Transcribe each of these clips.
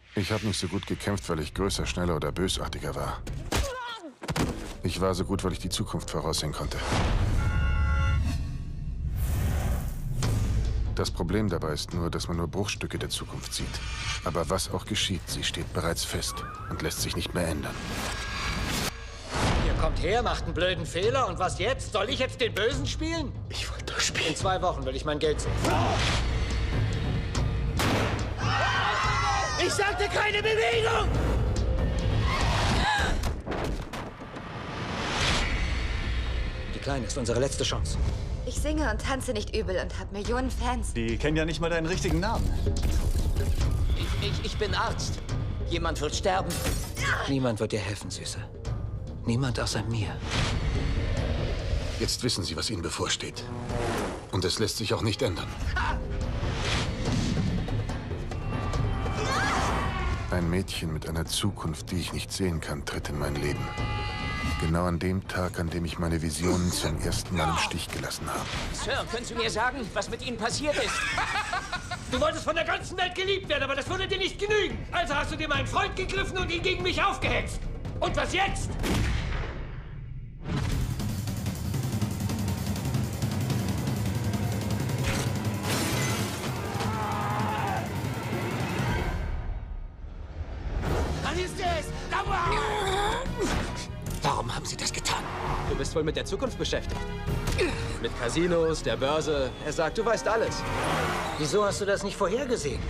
Ich habe nicht so gut gekämpft, weil ich größer, schneller oder bösartiger war. Ich war so gut, weil ich die Zukunft voraussehen konnte. Das Problem dabei ist nur, dass man nur Bruchstücke der Zukunft sieht. Aber was auch geschieht, sie steht bereits fest und lässt sich nicht mehr ändern. Ihr kommt her, macht einen blöden Fehler und was jetzt? Soll ich jetzt den Bösen spielen? Ich wollte doch spielen. In 2 Wochen will ich mein Geld sehen. Ich sagte keine Bewegung! Die Kleine ist unsere letzte Chance. Ich singe und tanze nicht übel und habe Millionen Fans. Die kennen ja nicht mal deinen richtigen Namen. Ich bin Arzt. Jemand wird sterben. Niemand wird dir helfen, Süße. Niemand außer mir. Jetzt wissen Sie, was Ihnen bevorsteht. Und es lässt sich auch nicht ändern. Ein Mädchen mit einer Zukunft, die ich nicht sehen kann, tritt in mein Leben. Genau an dem Tag, an dem ich meine Visionen zum ersten Mal im Stich gelassen habe. Sir, können Sie mir sagen, was mit Ihnen passiert ist? Du wolltest von der ganzen Welt geliebt werden, aber das würde dir nicht genügen. Also hast du dir meinen Freund gegriffen und ihn gegen mich aufgehetzt. Und was jetzt? Dann ist es! Warum haben Sie das getan? Du bist wohl mit der Zukunft beschäftigt. Mit Casinos, der Börse. Er sagt, du weißt alles. Wieso hast du das nicht vorhergesehen?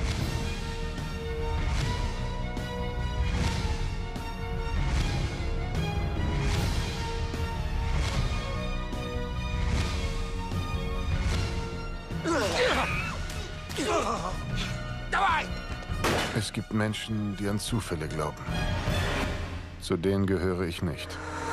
Es gibt Menschen, die an Zufälle glauben. Zu denen gehöre ich nicht.